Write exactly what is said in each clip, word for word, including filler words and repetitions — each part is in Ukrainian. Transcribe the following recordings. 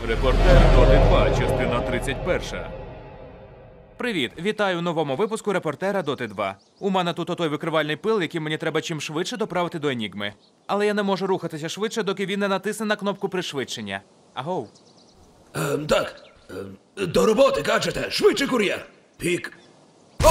Репортер Доти два, частина тридцять перша. Привіт, вітаю у новому випуску Репортера Доти два. У мене тут отой викривальний пил, який мені треба чим швидше доправити до Енігми. Але я не можу рухатися швидше, доки він не натисне на кнопку пришвидшення. Агоу. Ем, так. Ем, до роботи, гаджете. Швидше, кур'єр. Пік. О!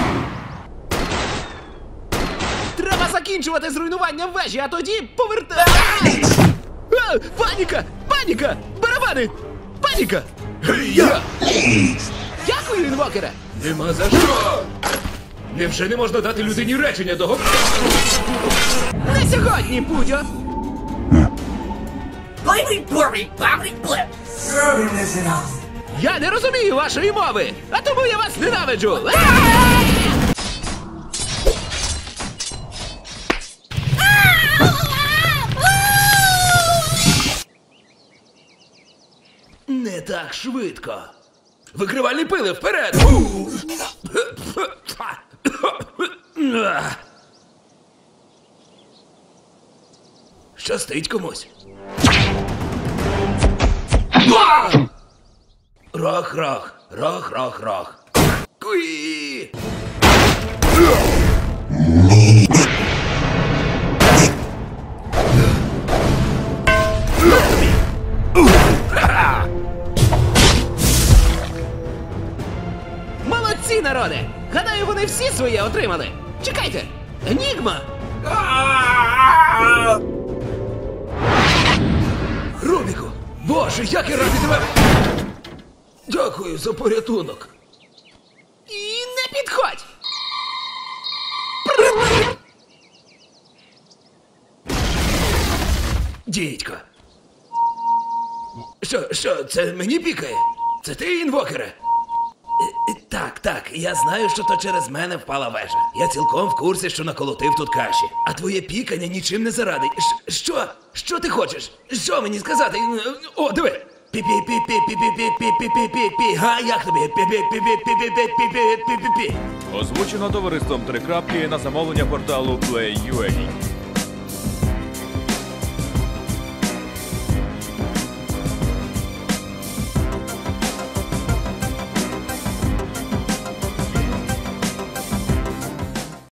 Треба закінчувати з руйнуванням вежі, а тоді поверта... А! Паніка! Паніка! Барабани! Паніка! Я! Дякую, інвокере! Нема за що! Невже не можна дати людині речення до... Не сьогодні, Пудьо! Я не розумію вашої мови, а тому я вас ненавиджу! Не так швидко. Викривальні пили, вперед! Щастить комусь. Рах-рах, рах-рах-рах. Куї! Молодці, народе! Гадаю, вони всі своє отримали! Чекайте! Енігма! Рубіку! Боже, як я радий тебе! Дякую за порятунок. І не підходь! Дідько. Що, що, це мені пікає? Це ти, інвокере? Е, е, Так, так, я знаю, що то через мене впала вежа. Я цілком в курсі, що наколотив тут каші. А твоє пікання нічим не зарадить. Щ- Що? Що ти хочеш? Що мені сказати? О, диви! Пі-пі-пі-пі-пі-пі-пі-пі-пі-пі-пі. Га, як тобі? Пі-пі-пі-пі-пі-пі-пі-пі-пі-пі-пі. Озвучено товариством три крапки на замовлення порталу Play.ua.